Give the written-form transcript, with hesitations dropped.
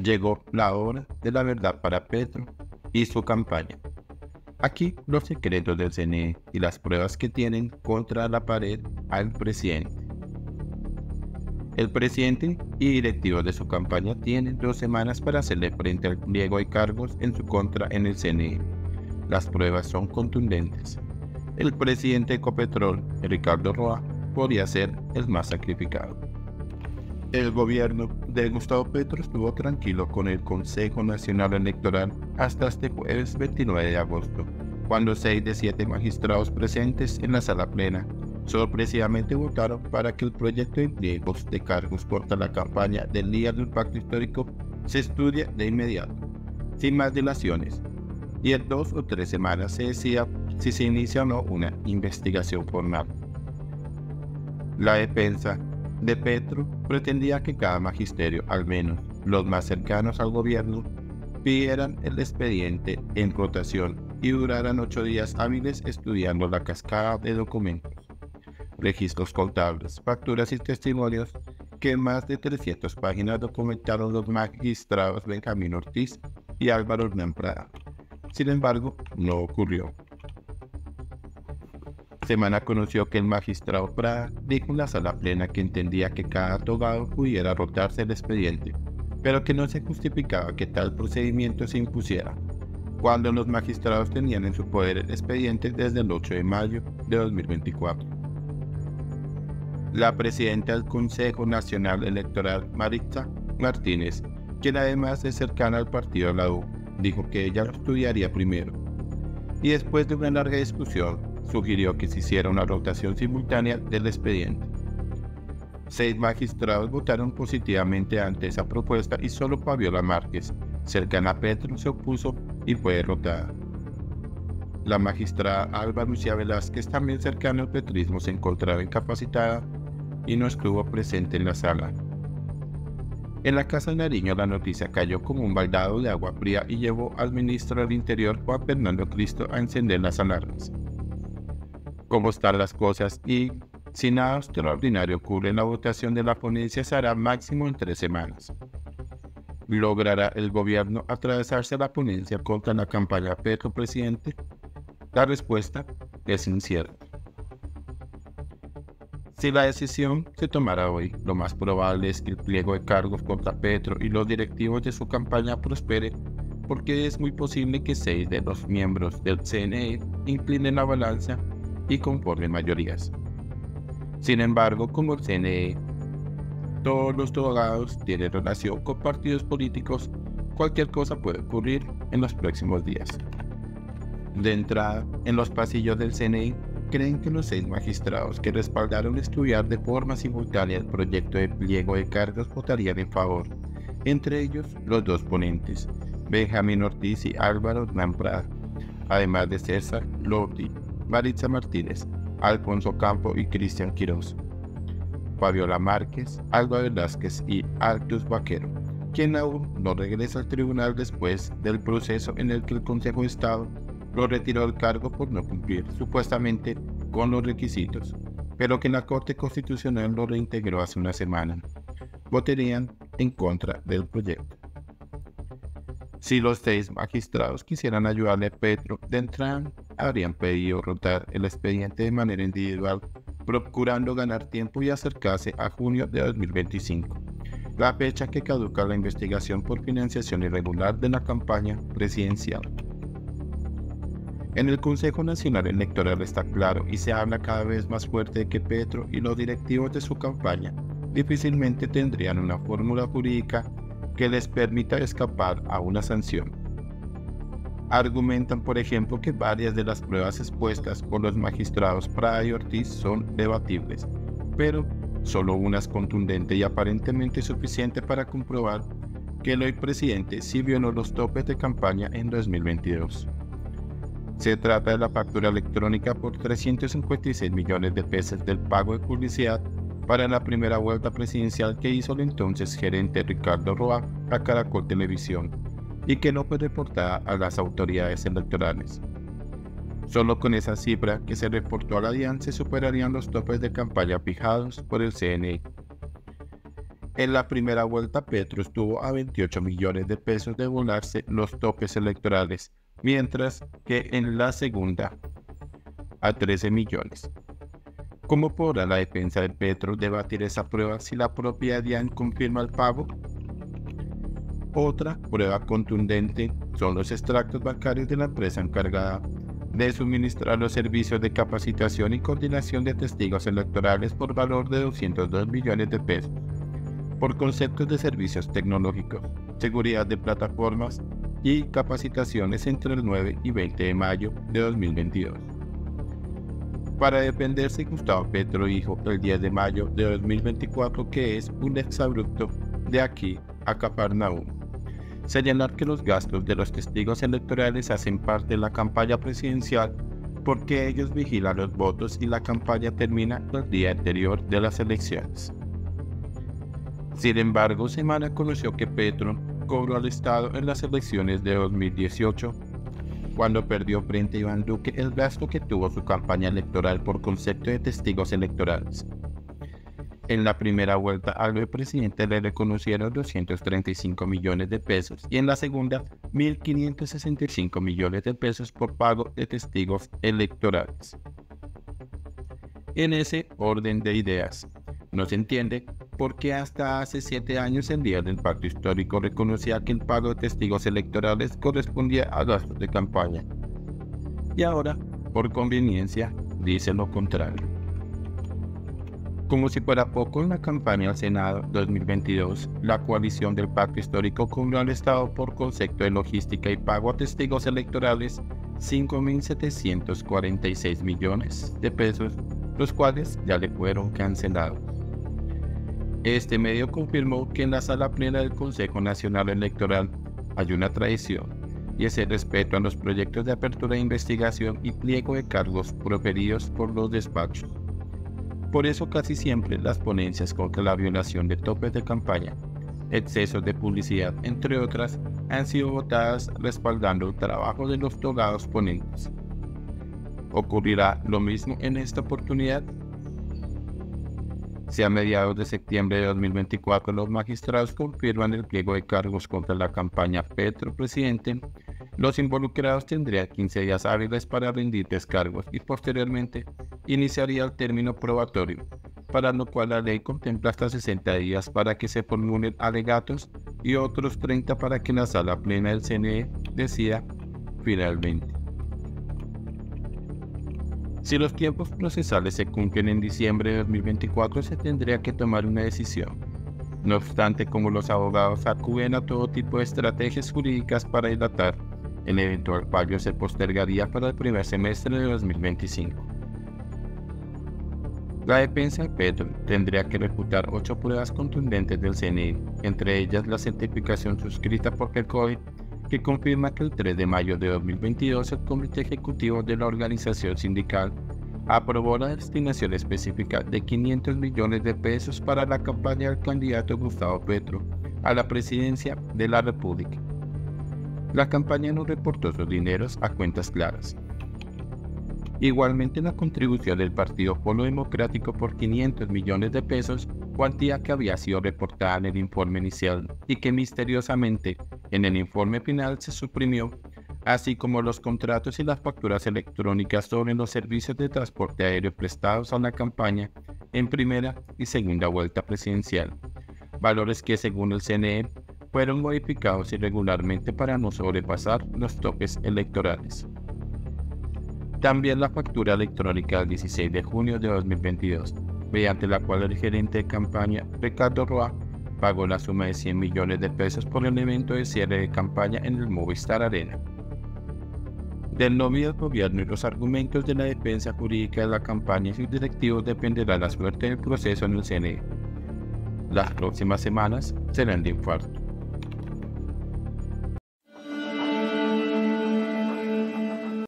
Llegó la hora de la verdad para Petro y su campaña. Aquí los secretos del CNE y las pruebas que tienen contra la pared al presidente. El presidente y directivos de su campaña tienen 2 semanas para hacerle frente al pliego de cargos en su contra en el CNE. Las pruebas son contundentes. El presidente de Ecopetrol, Ricardo Roa, podría ser el más sacrificado. El gobierno de Gustavo Petro estuvo tranquilo con el Consejo Nacional Electoral hasta este jueves 29 de agosto, cuando 6 de 7 magistrados presentes en la sala plena sorpresivamente votaron para que el proyecto de pliegos de cargos contra la campaña del líder del pacto histórico se estudie de inmediato, sin más dilaciones, y en 2 o 3 semanas se decida si se inicia o no una investigación formal. La defensa de Petro pretendía que cada magisterio, al menos los más cercanos al gobierno, pidieran el expediente en rotación y duraran 8 días hábiles estudiando la cascada de documentos, registros contables, facturas y testimonios que en más de 300 páginas documentaron los magistrados Benjamín Ortiz y Álvaro Hernán Prada. Sin embargo, no ocurrió. Semana conoció que el magistrado Prada dijo en la sala plena que entendía que cada togado pudiera rotarse el expediente, pero que no se justificaba que tal procedimiento se impusiera, cuando los magistrados tenían en su poder el expediente desde el 8 de mayo de 2024. La presidenta del Consejo Nacional Electoral, Maritza Martínez, quien además es cercana al partido de la U, dijo que ella lo estudiaría primero, y después de una larga discusión, sugirió que se hiciera una rotación simultánea del expediente. 6 magistrados votaron positivamente ante esa propuesta y solo Fabiola Márquez, cercana a Petro, se opuso y fue derrotada. La magistrada Alba Lucía Velázquez, también cercana al petrismo, se encontraba incapacitada y no estuvo presente en la sala. En la Casa de Nariño la noticia cayó como un baldado de agua fría y llevó al ministro del Interior, Juan Fernando Cristo, a encender las alarmas. ¿Cómo están las cosas? Y si nada extraordinario ocurre en la votación de la ponencia, se hará máximo en 3 semanas. ¿Logrará el gobierno atravesarse la ponencia contra la campaña Petro-Presidente? La respuesta es incierta. Si la decisión se tomará hoy, lo más probable es que el pliego de cargos contra Petro y los directivos de su campaña prospere, porque es muy posible que 6 de los miembros del CNE inclinen la balanza y conformen mayorías. Sin embargo, como el CNE, todos los togados tienen relación con partidos políticos, cualquier cosa puede ocurrir en los próximos días. De entrada, en los pasillos del CNE, creen que los 6 magistrados que respaldaron estudiar de forma simultánea el proyecto de pliego de cargos votarían en favor, entre ellos los 2 ponentes, Benjamín Ortiz y Álvaro Hernán Prada, además de César Lordi, Maritza Martínez, Alfonso Campo y Cristian Quirós, Fabiola Márquez, Alba Velázquez y Artus Vaquero, quien aún no regresa al tribunal después del proceso en el que el Consejo de Estado lo retiró del cargo por no cumplir supuestamente con los requisitos, pero que la Corte Constitucional lo reintegró hace una semana. Votarían en contra del proyecto. Si los 6 magistrados quisieran ayudarle a Petro, de entrada habrían pedido rotar el expediente de manera individual, procurando ganar tiempo y acercarse a junio de 2025, la fecha que caduca la investigación por financiación irregular de la campaña presidencial. En el Consejo Nacional Electoral está claro y se habla cada vez más fuerte de que Petro y los directivos de su campaña difícilmente tendrían una fórmula jurídica que les permita escapar a una sanción. Argumentan, por ejemplo, que varias de las pruebas expuestas por los magistrados Prada y Ortiz son debatibles, pero solo una es contundente y aparentemente suficiente para comprobar que el hoy presidente sí violó los topes de campaña en 2022. Se trata de la factura electrónica por 356 millones de pesos del pago de publicidad para la primera vuelta presidencial que hizo el entonces gerente Ricardo Roa a Caracol Televisión y que no fue reportada a las autoridades electorales. Solo con esa cifra que se reportó a la DIAN se superarían los topes de campaña fijados por el CNE. En la primera vuelta, Petro estuvo a 28 millones de pesos de volarse los topes electorales, mientras que en la segunda, a 13 millones. ¿Cómo podrá la defensa de Petro debatir esa prueba si la propia DIAN confirma el pago? Otra prueba contundente son los extractos bancarios de la empresa encargada de suministrar los servicios de capacitación y coordinación de testigos electorales por valor de 202 millones de pesos, por conceptos de servicios tecnológicos, seguridad de plataformas y capacitaciones entre el 9 y 20 de mayo de 2022. Para defenderse, Gustavo Petro dijo el 10 de mayo de 2024 que es un exabrupto de aquí a Cafarnaúm. Señalar que los gastos de los testigos electorales hacen parte de la campaña presidencial porque ellos vigilan los votos y la campaña termina el día anterior de las elecciones. Sin embargo, Semana conoció que Petro cobró al Estado en las elecciones de 2018, cuando perdió frente a Iván Duque el gasto que tuvo su campaña electoral por concepto de testigos electorales. En la primera vuelta al presidente le reconocieron 235 millones de pesos y en la segunda 1.565 millones de pesos por pago de testigos electorales. En ese orden de ideas, no se entiende por qué hasta hace 7 años el líder del pacto histórico reconocía que el pago de testigos electorales correspondía a gastos de campaña. Y ahora, por conveniencia, dice lo contrario. Como si fuera poco, en la campaña al Senado 2022, la coalición del pacto histórico cobró al Estado por concepto de logística y pago a testigos electorales 5.746 millones de pesos, los cuales ya le fueron cancelados. Este medio confirmó que en la sala plena del Consejo Nacional Electoral hay una traición, y es el respeto a los proyectos de apertura de investigación y pliego de cargos proferidos por los despachos. Por eso casi siempre las ponencias contra la violación de topes de campaña, excesos de publicidad, entre otras, han sido votadas respaldando el trabajo de los togados ponentes. ¿Ocurrirá lo mismo en esta oportunidad? Si a mediados de septiembre de 2024 los magistrados confirman el pliego de cargos contra la campaña Petro Presidente, los involucrados tendrían 15 días hábiles para rendir descargos y posteriormente iniciaría el término probatorio, para lo cual la ley contempla hasta 60 días para que se formulen alegatos y otros 30 para que la sala plena del CNE decida finalmente. Si los tiempos procesales se cumplen en diciembre de 2024, se tendría que tomar una decisión. No obstante, como los abogados acuden a todo tipo de estrategias jurídicas para dilatar, el eventual fallo se postergaría para el primer semestre de 2025. La defensa de Petro tendría que refutar 8 pruebas contundentes del CNE, entre ellas la certificación suscrita por el COVID, que confirma que el 3 de mayo de 2022 el Comité Ejecutivo de la organización sindical aprobó la destinación específica de 500 millones de pesos para la campaña del candidato Gustavo Petro a la presidencia de la República. La campaña no reportó sus dineros a cuentas claras. Igualmente, la contribución del Partido Polo Democrático por 500 millones de pesos, cuantía que había sido reportada en el informe inicial y que misteriosamente en el informe final se suprimió, así como los contratos y las facturas electrónicas sobre los servicios de transporte aéreo prestados a la campaña en primera y segunda vuelta presidencial, valores que según el CNE fueron modificados irregularmente para no sobrepasar los topes electorales. También la factura electrónica del 16 de junio de 2022, mediante la cual el gerente de campaña, Ricardo Roa, pagó la suma de 100 millones de pesos por el evento de cierre de campaña en el Movistar Arena. Del nombre del gobierno y los argumentos de la defensa jurídica de la campaña y sus directivos dependerá la suerte del proceso en el CNE. Las próximas semanas serán de infarto.